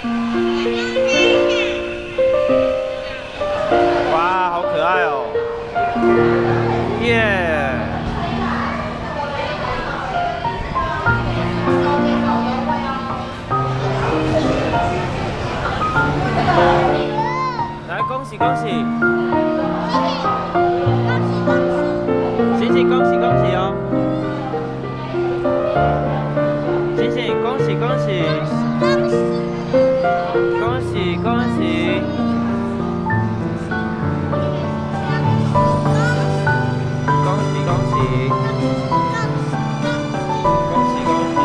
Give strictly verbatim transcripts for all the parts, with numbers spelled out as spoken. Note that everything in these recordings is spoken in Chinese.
哇，好可爱哦！耶！来，恭喜恭喜！星星，恭喜恭喜哦！星星，恭喜恭喜！恭喜恭喜！恭喜恭喜！恭喜恭喜！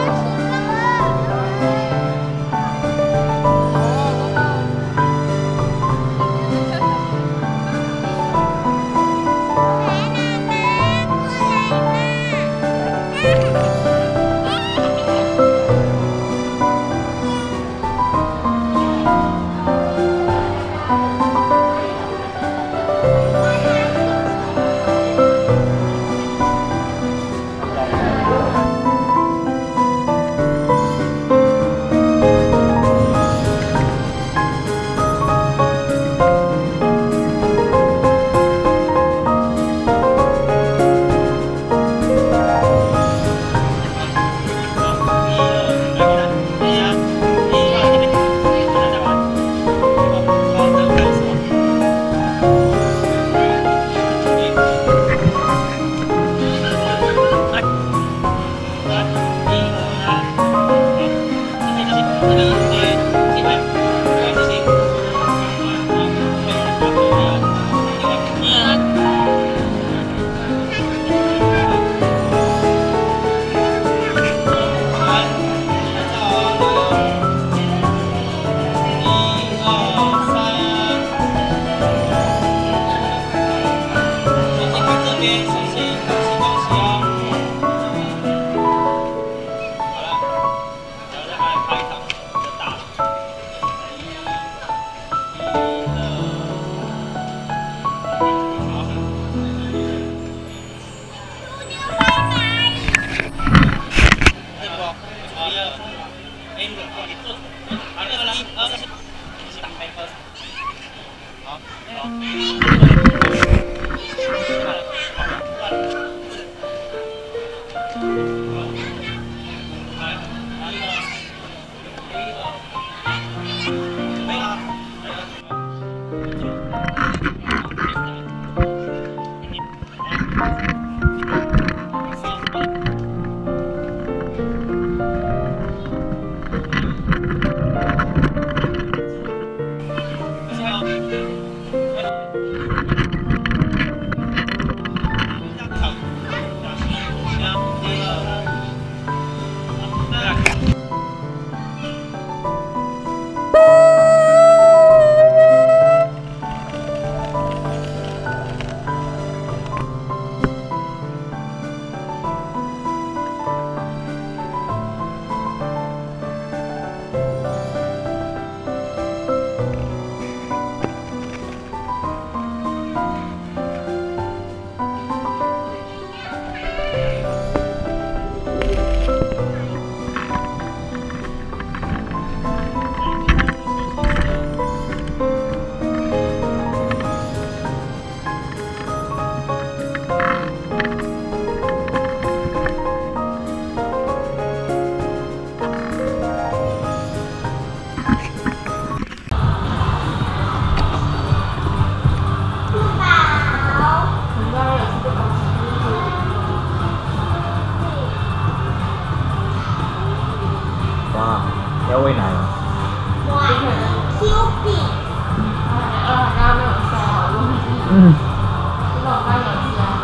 要喂奶了。 哇 ，Q 币。呃，然后没有塞好东西。 嗯。 这个我刚有吃啊。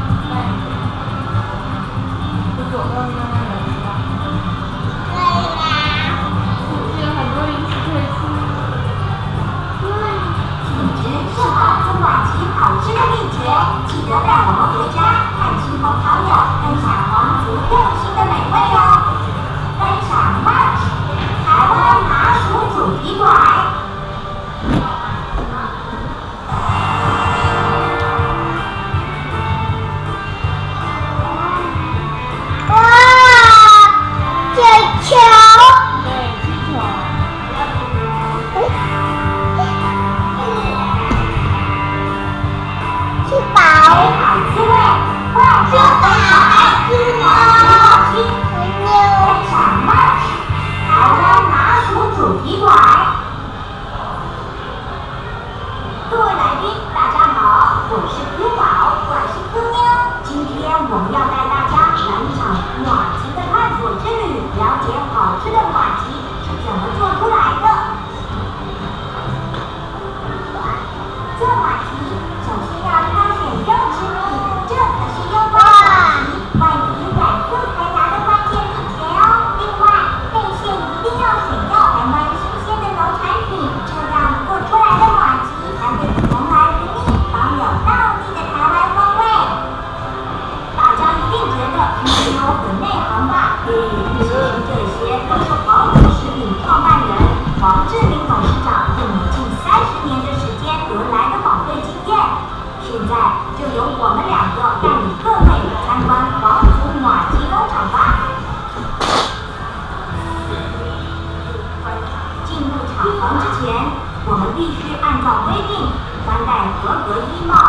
对。这是我刚刚刚有吃到。可以啦。这有很多零食可以吃。对。品质是好中晚期好吃的秘诀，记得带我们回家和亲朋好友分享皇族用心的美味哦。分享 March 台湾麻薯主题馆。 吃的马吉是怎么做出来的？做马吉首先要挑选肉质米，这可是用到马吉外皮软 Q 弹牙的关键秘诀哦。另外，内馅一定要选用台湾新鲜的农产品，这样做出来的马吉才会从来不腻，保有道地的台湾风味。大家一定觉得听说很内行吧？嘿，其实这些都是皇族食品创办人黄志明董事长用了近三十年的时间得来的宝贵经验。现在就由我们两个带领各位参观皇族马吉工厂吧。进入厂房之前，我们必须按照规定穿戴合格衣帽。